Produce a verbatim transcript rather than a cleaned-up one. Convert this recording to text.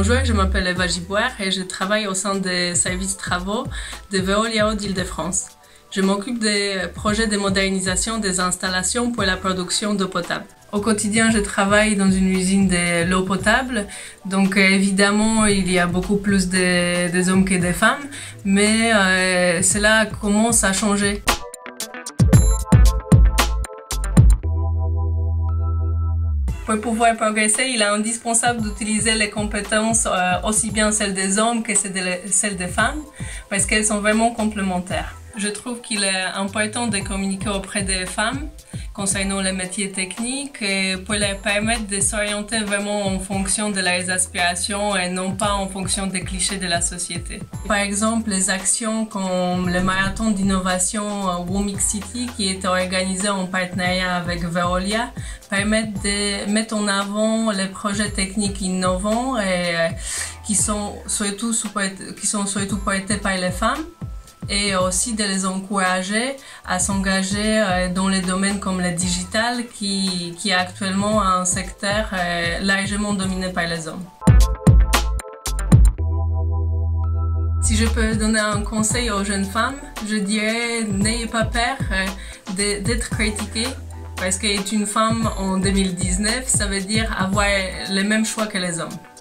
Bonjour, je m'appelle Eva Giboire et je travaille au sein des services travaux de Veolia d'Île-de-France. Je m'occupe des projets de modernisation des installations pour la production d'eau potable. Au quotidien, je travaille dans une usine de l'eau potable, donc évidemment, il y a beaucoup plus de, des hommes que des femmes, mais euh, cela commence à changer. Pour pouvoir progresser, il est indispensable d'utiliser les compétences euh, aussi bien celles des hommes que celles des femmes, parce qu'elles sont vraiment complémentaires. Je trouve qu'il est important de communiquer auprès des femmes concernant les métiers techniques et pour leur permettre de s'orienter vraiment en fonction de leurs aspirations et non pas en fonction des clichés de la société. Par exemple, les actions comme le marathon d'innovation Womix City qui est organisé en partenariat avec Veolia permettent de mettre en avant les projets techniques innovants et qui sont surtout, qui sont surtout portés par les femmes, et aussi de les encourager à s'engager dans les domaines comme le digital qui, qui est actuellement un secteur largement dominé par les hommes. Si je peux donner un conseil aux jeunes femmes, je dirais n'ayez pas peur d'être critiquée, parce qu'être une femme en deux mille dix-neuf, ça veut dire avoir les mêmes choix que les hommes.